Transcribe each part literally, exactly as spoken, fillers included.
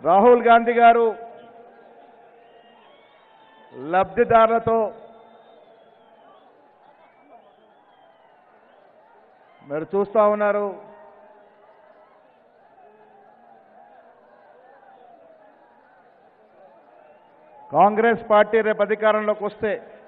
రాహుల్ గాంధీ గారు లబ్ధిదారులతో మీరు చూస్తూ ఉన్నారు. కాంగ్రెస్ పార్టీ రేపు అధికారంలోకి వస్తే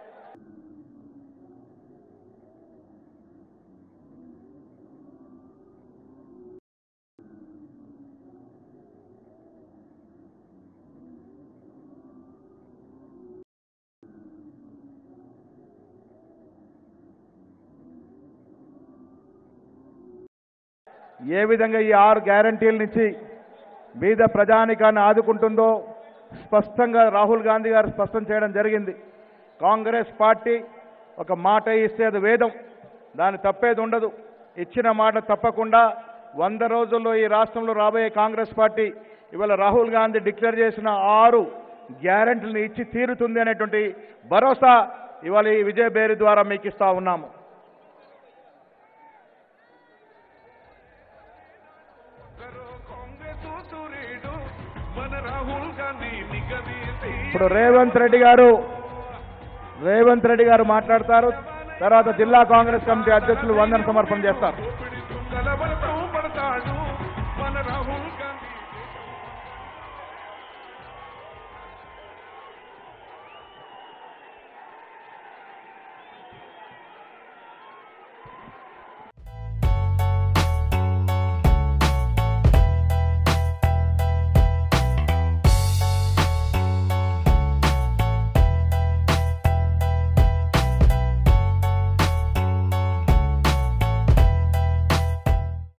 ఏ విధంగా ఈ ఆరు గ్యారంటీల నుంచి బీద ప్రజానికాన్ని ఆదుకుంటుందో స్పష్టంగా రాహుల్ గాంధీ గారు స్పష్టం చేయడం జరిగింది. కాంగ్రెస్ పార్టీ ఒక మాట ఇస్తే అది వేదం, దాన్ని తప్పేది ఉండదు. ఇచ్చిన మాట తప్పకుండా వంద రోజుల్లో ఈ రాష్ట్రంలో రాబోయే కాంగ్రెస్ పార్టీ ఇవాళ రాహుల్ గాంధీ డిక్లేర్ చేసిన ఆరు గ్యారెంటీలను ఇచ్చి తీరుతుంది అనేటువంటి భరోసా ఇవాళ ఈ విజయ బేరీ ద్వారా మీకు ఇస్తా ఉన్నాము. ఇప్పుడు రేవంత్ రెడ్డి గారు రేవంత్ రెడ్డి గారు మాట్లాడతారు. తర్వాత జిల్లా కాంగ్రెస్ కమిటీ అధ్యక్షులు వందన సమర్పణ చేస్తారు.